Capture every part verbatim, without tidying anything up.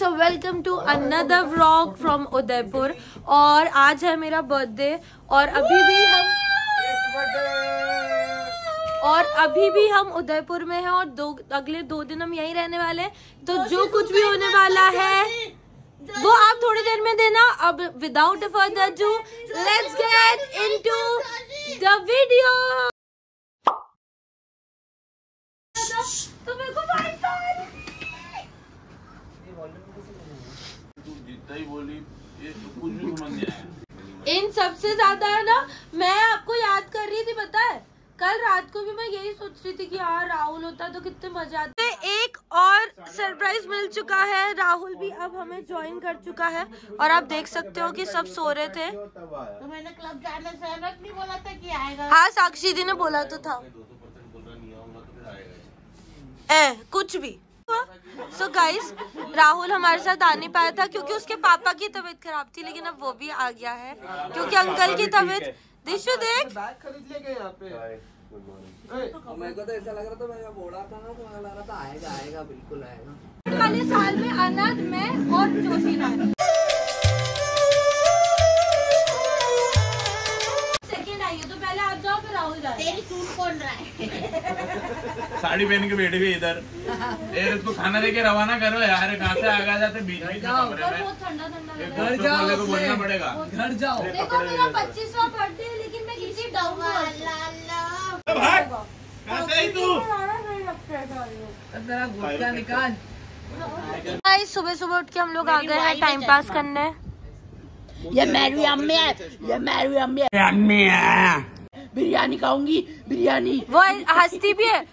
So welcome to another vlog from Udaipur. और आज है मेरा बर्थडे और अभी भी हम और अभी भी हम उदयपुर में हैं और दो अगले दो दिन हम यहीं रहने वाले हैं। तो जो कुछ भी होने वाला है वो आप थोड़ी देर में देना। अब without further do let's get into the video. तो मेरे को जितना ही बोली ये तो कुछ भी समझ नहीं आया। इन सबसे ज्यादा है ना, मैं आपको याद कर रही थी, पता है कल रात को भी मैं यही सोच रही थी कि यार राहुल होता तो कितने मजा आते। एक और सरप्राइज मिल चुका है, राहुल भी अब हमें ज्वाइन कर चुका है और आप देख सकते हो कि सब सो रहे थे। तो मैंने क्लब जाने से अलग नहीं बोला था कि आएगा। हाँ साक्षी दी ने बोला तो था ए, कुछ भी। सो so गाइस राहुल हमारे साथ आ नहीं पाया था क्योंकि उसके पापा की तबीयत खराब थी, लेकिन अब वो भी आ गया है क्योंकि अंकल की तबीयत। दिशु देख बैग खरीद लेके यहाँ पे। मेरे को तो ऐसा लग रहा था, मैं बोला था ना, तो लग रहा था आएगा आएगा बिल्कुल आएगा। वाले साल में अनद में और जोशीला सेकंड आई है, तो पहले आप जाओ फिर राहुल जाए। तेरी सूट कौन रहा है? साड़ी पहन के बैठे हुए इधर। यार इसको खाना देके रवाना करो यार, कहाँ से आगा जाते बीच बीच में कमरे में। बहुत ठंडा ठंडा लग रहा घर जाओ तो बोलना पड़ेगा घर जाओ। है। देखो मेरा पच्चीसवां बर्थडे है लेकिन मैं किसी डाउन भाग कहाँ से आई तू? तेरा गुस्सा निकाल। गाइस सुबह सुबह उठ के हम लोग आ गए हैं टाइम पास करने। ये मेरी अम्मी है, ये मेरी अम्मी है। अम्मी है। बिरयानी खाऊंगी, बिरयानी। वो हंसती भी है।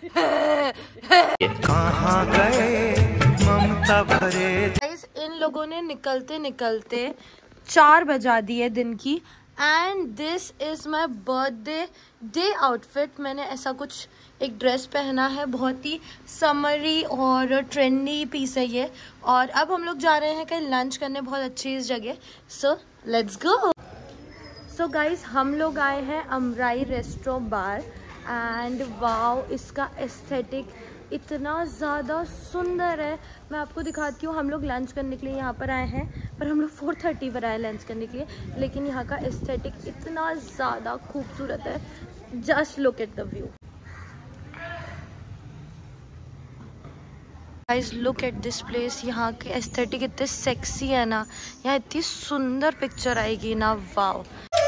कहाँ गए ममता भरे। गाइस इन लोगों ने निकलते निकलते चार बजा दिए दिन की। And this is my birthday day outfit. मैंने ऐसा कुछ एक ड्रेस पहना है, बहुत ही समरी और ट्रेंडी पीस है ये। और अब हम लोग जा रहे हैं कहीं लंच करने बहुत अच्छी इस जगह। So let's go. So guys हम लोग आए हैं Amrai restaurant bar and wow इसका एस्थेटिक इतना ज़्यादा सुंदर है। मैं आपको दिखाती हूँ। हम लोग लंच करने के लिए यहाँ पर आए हैं, पर हम लोग फोर थर्टी पर आए लंच करने के लिए, लेकिन यहाँ का एस्थेटिक इतना ज़्यादा खूबसूरत है। Just look at the view guys, look at this place. यहाँ के एस्थेटिक इतने सेक्सी है ना, यहाँ इतनी सुंदर पिक्चर आएगी ना, वाओ।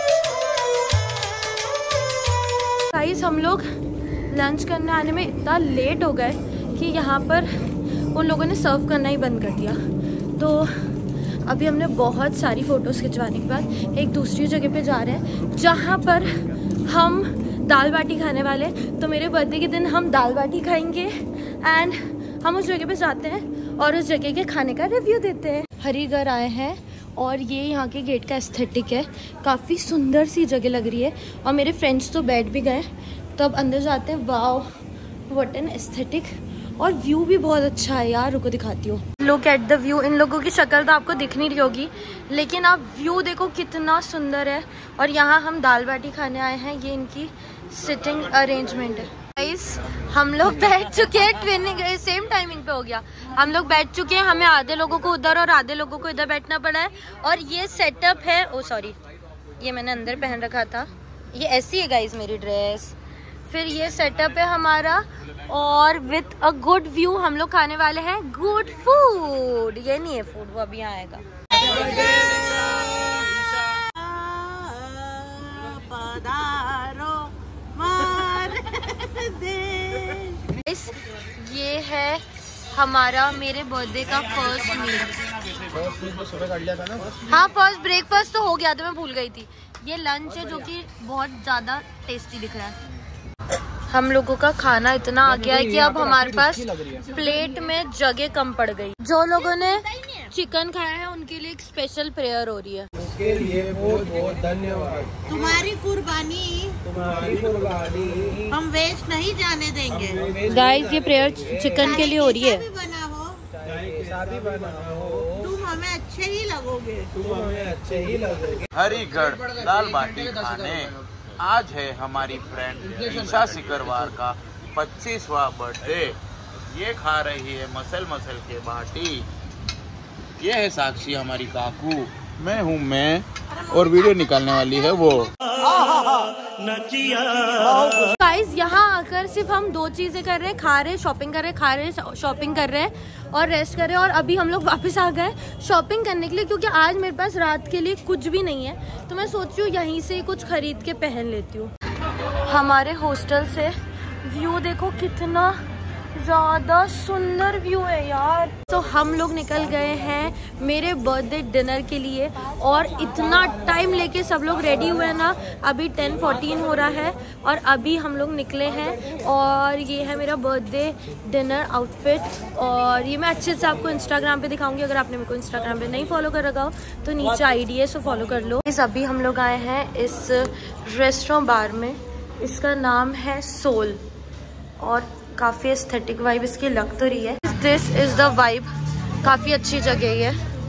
गाइस हम लोग लंच करने आने में इतना लेट हो गए कि यहाँ पर उन लोगों ने सर्व करना ही बंद कर दिया। तो अभी हमने बहुत सारी फ़ोटोज़ खिंचवाने के बाद एक दूसरी जगह पे जा रहे हैं जहाँ पर हम दाल बाटी खाने वाले। तो मेरे बर्थडे के दिन हम दाल बाटी खाएंगे एंड हम उस जगह पे जाते हैं और उस जगह के खाने का रिव्यू देते हैं। हरिघर आए हैं और ये यहाँ के गेट का एस्थेटिक है, काफ़ी सुंदर सी जगह लग रही है। और मेरे फ्रेंड्स तो बैठ भी गए, तो अब अंदर जाते हैं। वाओ व्हाट एन एस्थेटिक, और व्यू भी बहुत अच्छा है यार। रुको दिखाती हूँ। Look at the view. इन लोगों की शक्ल तो आपको दिख नहीं रही होगी, लेकिन आप व्यू देखो कितना सुंदर है। और यहाँ हम दाल बाटी खाने आए हैं, ये इनकी सिटिंग अरेंजमेंट है। गाइस हम लोग बैठ चुके हैं, ट्रेनिंग सेम टाइमिंग पे हो गया। हम लोग बैठ चुके हैं, हमें आधे लोगों को उधर और आधे लोगों को इधर बैठना पड़ा है। और ये सेटअप है, ओ सॉरी ये मैंने अंदर पहन रखा था, ये ऐसी है गाइस मेरी ड्रेस। फिर ये सेटअप है हमारा और विथ अ गुड व्यू हम लोग खाने वाले हैं गुड फूड। ये नहीं है फूड, वो अभी आएगा। इस ये है हमारा मेरे बर्थडे का फर्स्ट मील। हाँ फर्स्ट ब्रेकफास्ट तो हो गया था, मैं भूल गई थी। ये लंच है जो कि बहुत ज़्यादा टेस्टी दिख रहा है। हम लोगों का खाना इतना आ गया है कि अब हमारे पास प्लेट में जगह कम पड़ गई। जो लोगों ने चिकन खाया है उनके लिए एक स्पेशल प्रेयर हो रही है। उसके लिए बहुत बहुत धन्यवाद। तुम्हारी कुर्बानी तुम्हारी कुर्बानी हम वेस्ट नहीं जाने देंगे। गाइस ये प्रेयर चिकन के लिए हो रही है। भी बना हो, चाहे कैसा भी बना हो, तुम हमें अच्छे ही लगोगे। तुम हमें अच्छे ही लगोगे। हरिघर दाल बाटी खाने आज है हमारी फ्रेंड ईशा सिकरवार का पच्चीसवां बर्थडे। ये खा रही है मसल मसल के बाटी। ये है साक्षी हमारी काकू, मैं हूँ मैं, और वीडियो निकालने वाली है वो। गाइस यहाँ आकर सिर्फ हम दो चीजें कर रहे हैं, खा रहे, शॉपिंग कर रहे, खा रहे, शॉपिंग कर रहे हैं और रेस्ट कर रहे हैं। और अभी हम लोग वापस आ गए शॉपिंग करने के लिए, क्योंकि आज मेरे पास रात के लिए कुछ भी नहीं है, तो मैं सोच रही हूँ यहीं से कुछ खरीद के पहन लेती हूँ। हमारे हॉस्टल से व्यू देखो कितना ज़्यादा सुंदर व्यू है यार। तो हम लोग निकल गए हैं मेरे बर्थडे डिनर के लिए, और इतना टाइम लेके सब लोग रेडी हुए हैं ना। अभी टेन फोर्टीन हो रहा है और अभी हम लोग निकले हैं, और ये है मेरा बर्थडे डिनर आउटफिट। और ये मैं अच्छे से आपको इंस्टाग्राम पे दिखाऊंगी, अगर आपने मेरे को इंस्टाग्राम पे नहीं फॉलो कर रखा हो तो नीचे आई डी है, सो फॉलो कर लो। इस अभी हम लोग आए हैं इस रेस्टोरेंट बार में, इसका नाम है सोल, और काफ़ी एस्थेटिक वाइब इसकी लग तो रही है। दिस इज द वाइब, काफ़ी अच्छी जगह है।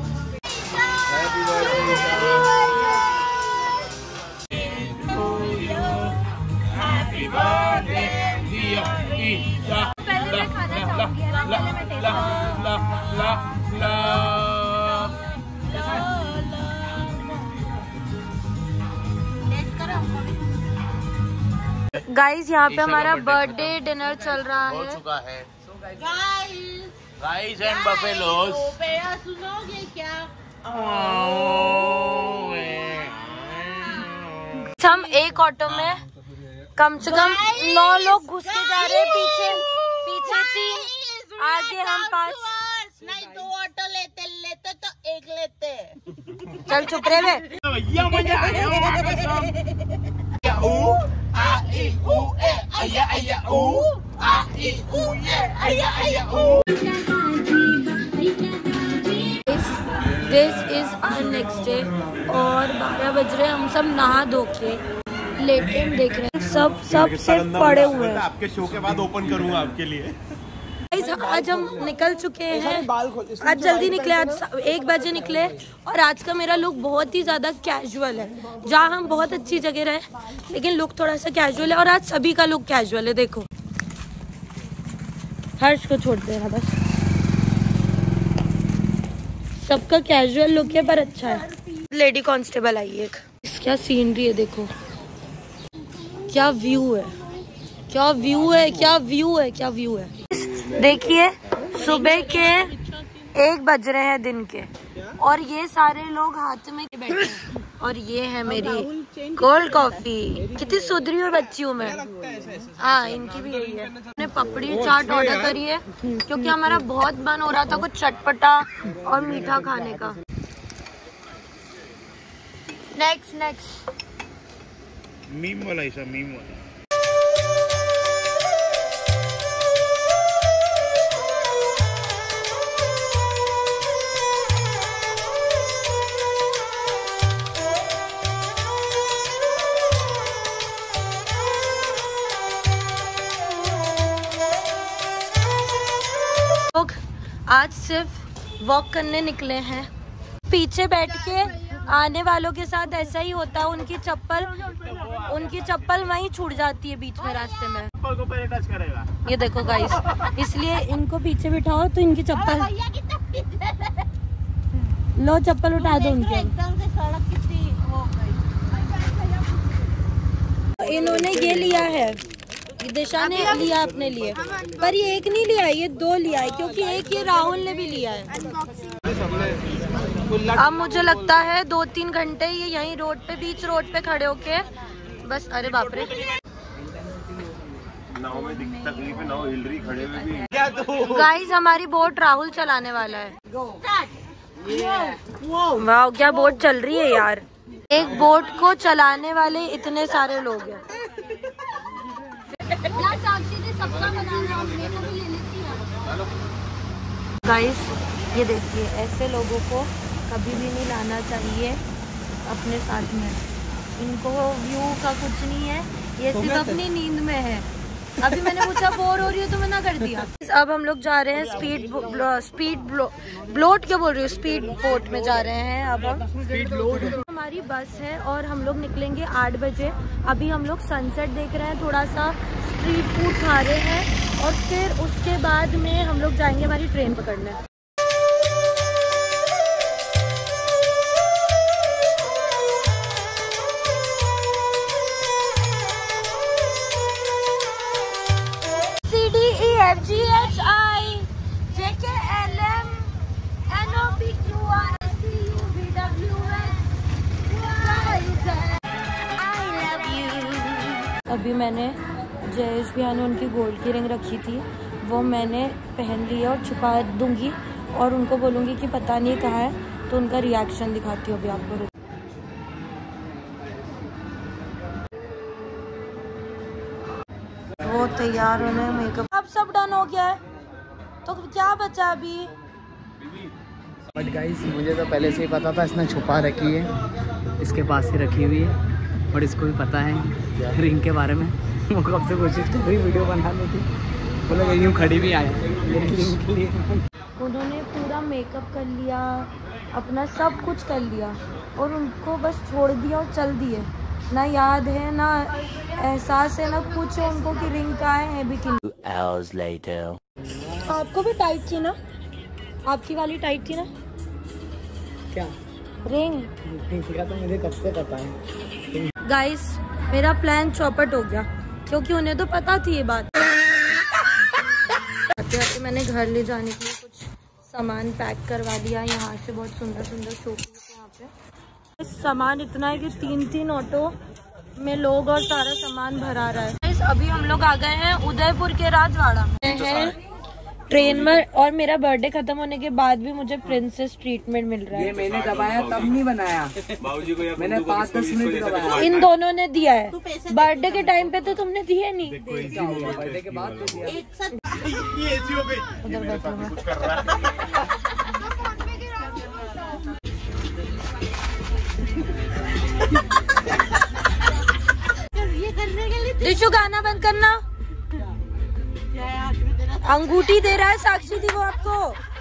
पहले मैं खाना चाहूंगी, पहले मैं टेस्ट गाइस यहाँ पे हमारा बर्थडे डिनर चल रहा है। हो चुका है गाइस एंड बफेलोस। सुनोगे क्या? हम एक ऑटो में कम से कम नौ लोग घुस के जा रहे हैं, पीछे पीछे तीन, आगे हम पाँच। नहीं दो ऑटो लेते लेते तो एक लेते। चल चुप रहे बे। This is our next day, और बारह बज रहे, हम सब नहा धो के लेटे देख रहे हैं, सब सब सिर्फ पड़े हुए हैं। आपके शो के बाद ओपन करूंगा आपके लिए। आज हम निकल चुके हैं, आज जल्दी निकले, आज एक बजे निकले, और आज का मेरा लुक बहुत ही ज्यादा कैजुअल है। जहाँ हम बहुत अच्छी जगह रहे, लेकिन लुक थोड़ा सा कैजुअल है, और आज सभी का लुक कैजुअल है। देखो हर्ष को छोड़ देना बस, सबका कैजुअल लुक है पर अच्छा है। लेडी कांस्टेबल आई एक, क्या सीनरी है देखो, क्या व्यू है, क्या व्यू है, क्या व्यू है, क्या व्यू है। देखिए सुबह के एक बज रहे हैं दिन के, और ये सारे लोग हाथ में बैठे हैं, और ये है मेरी कोल्ड कॉफी। कितनी सुधरी और बच्ची हूँ मैं। हाँ इनकी भी यही है। हमने पपड़ी चाट ऑर्डर करी है, क्योंकि हमारा बहुत मन हो रहा था कुछ चटपटा और मीठा खाने का। नेक्स्ट नेक्स्ट मीम वाला ऐसा मीम वाला। लोग आज सिर्फ वॉक करने निकले हैं। पीछे बैठ के आने वालों के साथ ऐसा ही होता है, उनकी चप्पल उनकी चप्पल वहीं छूट जाती है बीच में रास्ते में। को पहले टच करेगा। ये देखो गाइस, इसलिए इनको पीछे बिठाओ तो इनकी चप्पल लो, चप्पल उठा दो उनके। एकदम से सड़क कितनी हो गई। इन्होंने ये लिया है, दिशा ने लिया अपने लिए, पर ये एक नहीं लिया है, ये दो लिया है, क्योंकि एक ये राहुल ने भी लिया है। अब मुझे लगता है दो तीन घंटे ये यहीं रोड पे, बीच रोड पे खड़े होके बस। अरे बाप रे, नाव में तकलीफ है, नाव हिल रही, खड़े हुए भी क्या। तो गाइस हमारी बोट राहुल चलाने वाला है। वाह क्या बोट चल रही है यार। एक बोट को चलाने वाले इतने सारे लोग हैं। गाइस ये देखिए, ऐसे लोगों को कभी भी नहीं लाना चाहिए अपने साथ में। इनको व्यू का कुछ नहीं है, ये सिर्फ अपनी नींद में है। अभी मैंने पूछा बोर हो रही है तो मैं ना कर दिया। अब हम लोग जा रहे हैं स्पीड स्पीड ब्लोट क्या बोल रही हूँ स्पीड बोट में जा रहे हैं। अब हम स्पीड ब्लोट हमारी बस है, और हम लोग निकलेंगे आठ बजे। अभी हम लोग सनसेट देख रहे हैं, थोड़ा सा स्ट्रीट फूड खा रहे हैं, और फिर उसके बाद में हम लोग जाएंगे हमारी ट्रेन पकड़ने। अभी मैंने जयेश भैया ने उनकी गोल्ड की रिंग रखी थी, वो मैंने पहन ली है और छुपा दूंगी और उनको बोलूँगी कि पता नहीं कहाँ है, तो उनका रिएक्शन दिखाती हूँ अभी आपको। वो तैयार होने मेकअप अब सब डन हो गया है, तो क्या बचा अभी। बट गाइस मुझे तो पहले से ही पता था, इसने छुपा रखी है, इसके पास ही रखी हुई है और इसको भी पता है रिंग के बारे में। वो कब से कोशिश कर रही वीडियो बनाने की, बोला यूँ खड़ी भी आया रिंग के लिए। उन्होंने पूरा मेकअप कर लिया, अपना सब कुछ कर लिया और उनको बस छोड़ दिया और चल दिए। ना याद है, ना एहसास है, ना कुछ है उनको कि रिंग कहाँ है भी कि नहीं। आपको भी टाइट थी ना, आपकी वाली टाइट थी ना क्या रिंग? क्या तो मुझे कब से पता है। गाइस मेरा प्लान चौपट हो गया क्योंकि उन्हें तो पता थी ये बात। आते आते मैंने घर ले जाने के लिए कुछ सामान पैक करवा दिया। यहाँ से बहुत सुंदर सुंदर शोपीस यहाँ पे। सामान इतना है कि तीन तीन ऑटो में लोग और सारा सामान भरा रहा है। अभी हम लोग आ गए हैं उदयपुर के राजवाड़ा में ट्रेन में, और मेरा बर्थडे खत्म होने के बाद भी मुझे प्रिंसेस ट्रीटमेंट मिल रहा है। ये मैंने दबाया तब नहीं बनाया, मैंने पाँच दस मिनट दबाया। इन दोनों ने दिया है, बर्थडे के टाइम पे तो तुमने दिए नहीं। बर्थडे के बाद तो दिया। उधर बैठो मैं। टिशू गाना बंद करना। अंगूठी दे रहा है साक्षी दी वो आपको।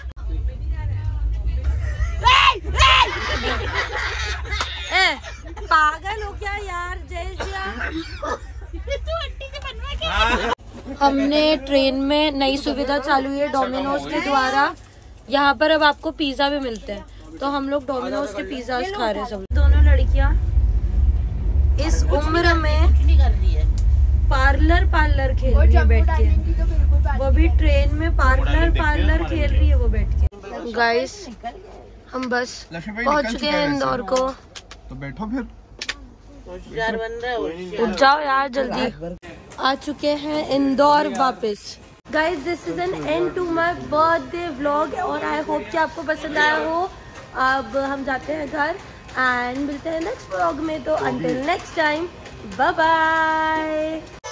ए, पागल हो क्या यार जयेश भैया। हमने ट्रेन में नई सुविधा चालू है डोमिनोज के द्वारा। यहाँ पर अब आपको पिज्जा भी मिलते हैं, तो हम लोग डोमिनोज के पिज्जा खा रहे हैं सब। दोनों लड़कियाँ इस उम्र में पार्लर पार्लर खेल रही है बैठ के, वो भी ट्रेन में पार्लर पार्लर खेल रही है वो बैठ के। गाइस हम बस पहुंच चुके हैं इंदौर को, तो बैठो फिर। उठ जाओ यार जल्दी। आ चुके हैं इंदौर वापस। Guys this is an end to my birthday vlog और आई होप कि आपको पसंद आया हो। अब हम जाते हैं घर एंड मिलते हैं नेक्स्ट व्लॉग में। तो until next time, bye bye.